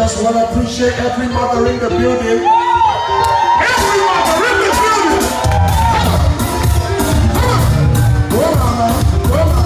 just want to appreciate every mother in the building. Every mother in the building. Come on, mama. Come on.